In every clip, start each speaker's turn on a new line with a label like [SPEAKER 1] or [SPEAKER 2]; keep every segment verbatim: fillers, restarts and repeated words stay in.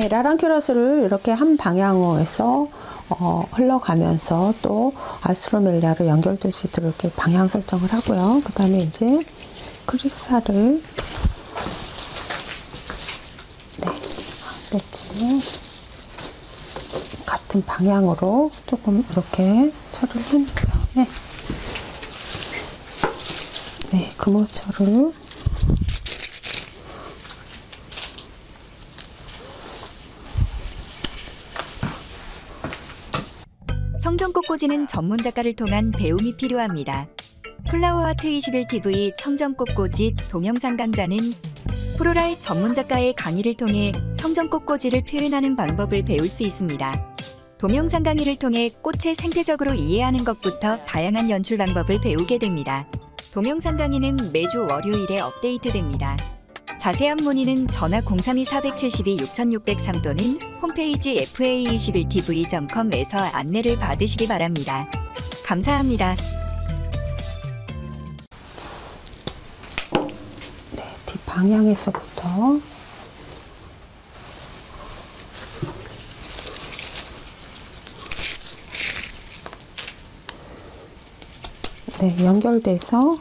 [SPEAKER 1] 네, 라랑큐라스를 이렇게 한 방향으로 어, 흘러가면서 또 알스트로멜리아로 연결되시도록 이렇게 방향 설정을 하고요. 그 다음에 이제 크리스탈을 네, 배치 같은 방향으로 조금 이렇게 처리를 해놓은 다음에 네, 금호철을
[SPEAKER 2] 성전꽃꽂이는 전문 작가를 통한 배움이 필요합니다. 플라워아트 이십일 티비 성전꽃꽂이 동영상 강좌는 프로랄 전문 작가의 강의를 통해 성전꽃꽂이를 표현하는 방법을 배울 수 있습니다. 동영상 강의를 통해 꽃을 생태적으로 이해하는 것부터 다양한 연출 방법을 배우게 됩니다. 동영상 강의는 매주 월요일에 업데이트됩니다. 자세한 문의는 전화 공삼이 사칠이 육육공삼 또는 홈페이지 에프에이 이십일 티비 닷 컴에서 안내를 받으시기 바랍니다. 감사합니다.
[SPEAKER 1] 네, 뒷방향에서부터 네, 연결돼서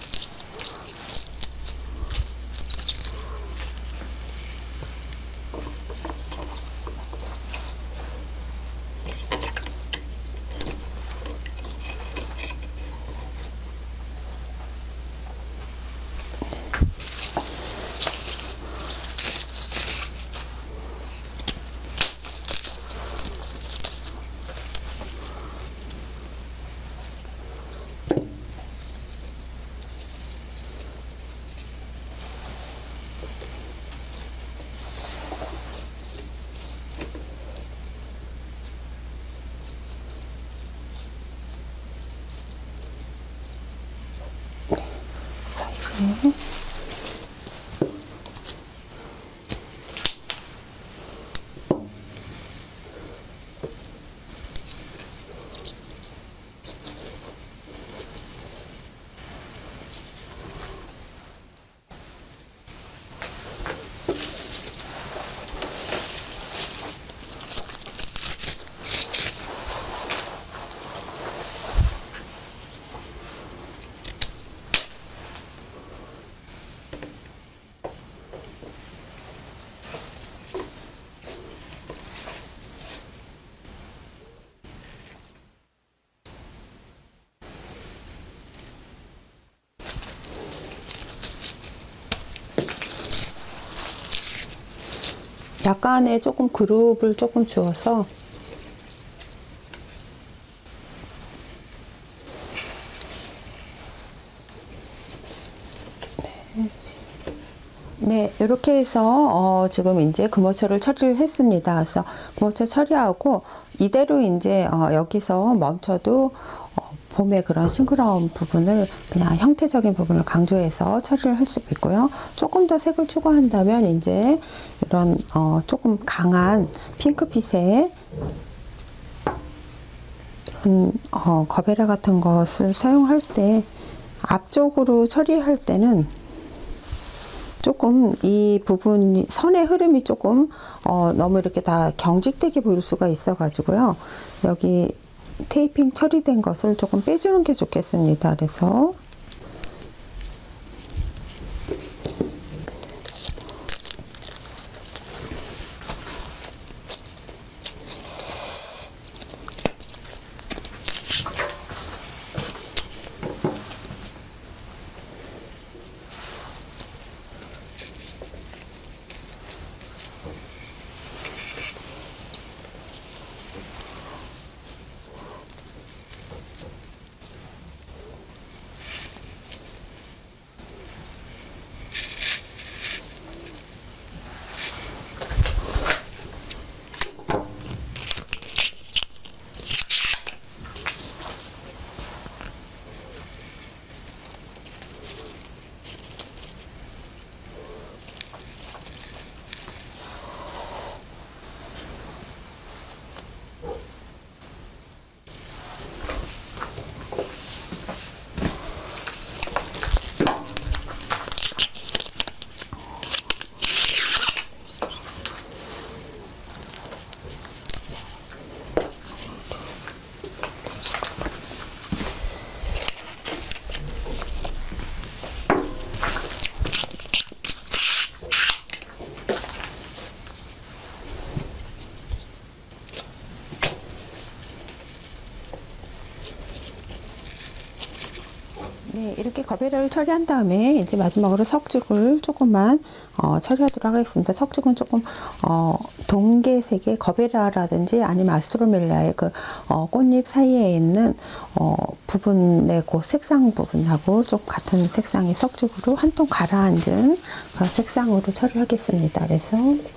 [SPEAKER 1] 네. 약간의 조금 그룹을 조금 주어서 네, 이렇게 해서 어, 지금 이제 금호철을 처리를 했습니다. 그래서 금호철 처리하고 이대로 이제 어, 여기서 멈춰도 어, 봄의 그런 싱그러운 부분을 그냥 형태적인 부분을 강조해서 처리를 할 수가 있고요. 조금 더 색을 추가한다면 이제 이런 어, 조금 강한 핑크빛의 이런 어, 거베라 같은 것을 사용할 때 앞쪽으로 처리할 때는 조금 이 부분이 선의 흐름이 조금 어, 너무 이렇게 다 경직되게 보일 수가 있어 가지고요. 여기 테이핑 처리된 것을 조금 빼주는 게 좋겠습니다. 그래서 네, 이렇게 거베라를 처리한 다음에 이제 마지막으로 석죽을 조금만 어, 처리하도록 하겠습니다. 석죽은 조금 어, 동계색의 거베라라든지 아니면 아스트로멜리아의 그 어, 꽃잎 사이에 있는 어, 부분의 그 색상 부분하고 좀 같은 색상의 석죽으로 한 통 가라앉은 그런 색상으로 처리하겠습니다. 그래서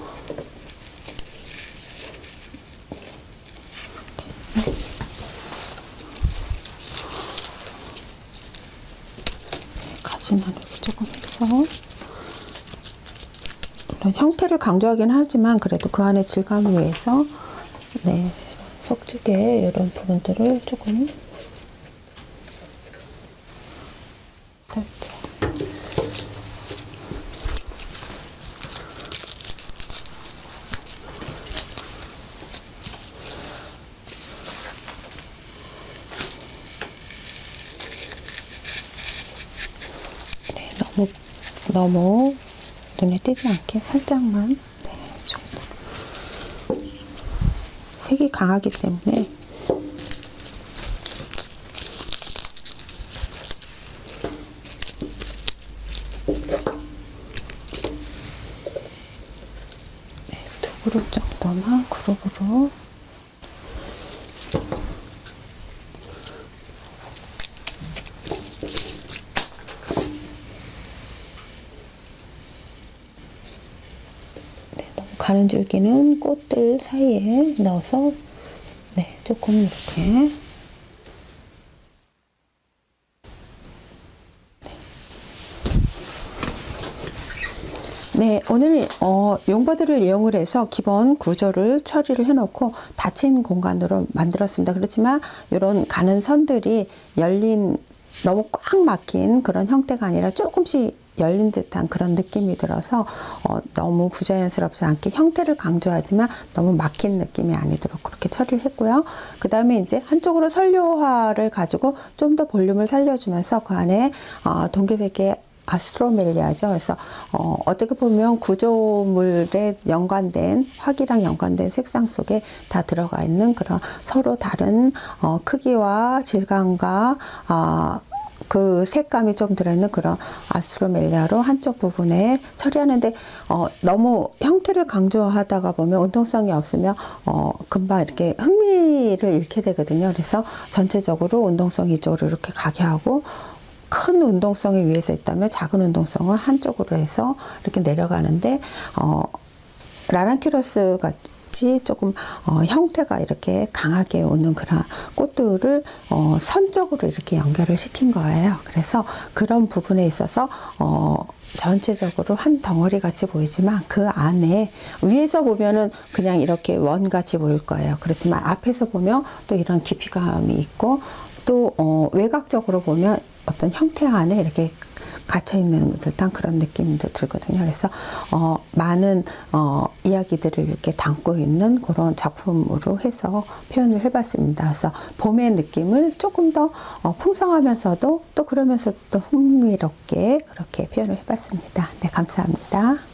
[SPEAKER 1] 가지만 이렇게 조금 해서, 물론 형태를 강조하긴 하지만 그래도 그 안에 질감을 위해서 네, 석죽의 이런 부분들을 조금 살짝 너무, 너무 눈에 띄지 않게 살짝만, 네, 이 정도. 색이 강하기 때문에 네, 두 그룹 정도만 그룹으로 가는 줄기는 꽃들 사이에 넣어서 네, 조금 이렇게 네, 오늘 어, 용버들을 이용을 해서 기본 구조를 처리를 해놓고 닫힌 공간으로 만들었습니다. 그렇지만 이런 가는 선들이 열린, 너무 꽉 막힌 그런 형태가 아니라 조금씩 열린 듯한 그런 느낌이 들어서 어, 너무 부자연스럽지 않게 형태를 강조하지만 너무 막힌 느낌이 아니도록 그렇게 처리를 했고요. 그 다음에 이제 한쪽으로 설료화를 가지고 좀 더 볼륨을 살려주면서 그 안에 어, 동계색의 아스트로멜리아죠. 그래서 어, 어떻게 보면 구조물에 연관된, 화기랑 연관된 색상 속에 다 들어가 있는 그런 서로 다른 어, 크기와 질감과 어, 그 색감이 좀 들어있는 그런 아스트로멜리아로 한쪽 부분에 처리하는데 어, 너무 형태를 강조하다가 보면 운동성이 없으면 어, 금방 이렇게 흥미를 잃게 되거든요. 그래서 전체적으로 운동성 이쪽으로 이렇게 가게 하고, 큰 운동성이 위에서 있다면 작은 운동성은 한쪽으로 해서 이렇게 내려가는데 어, 라난큐러스 같이 조금 어, 형태가 이렇게 강하게 오는 그런 꽃들을 어, 선적으로 이렇게 연결을 시킨 거예요. 그래서 그런 부분에 있어서 어, 전체적으로 한 덩어리 같이 보이지만 그 안에 위에서 보면은 그냥 이렇게 원 같이 보일 거예요. 그렇지만 앞에서 보면 또 이런 깊이감이 있고 또 어, 외곽적으로 보면 어떤 형태 안에 이렇게 갇혀 있는 듯한 그런 느낌이 들거든요. 그래서 어, 많은 어, 이야기들을 이렇게 담고 있는 그런 작품으로 해서 표현을 해봤습니다. 그래서 봄의 느낌을 조금 더 어, 풍성하면서도 또 그러면서도 또 흥미롭게 그렇게 표현을 해봤습니다. 네, 감사합니다.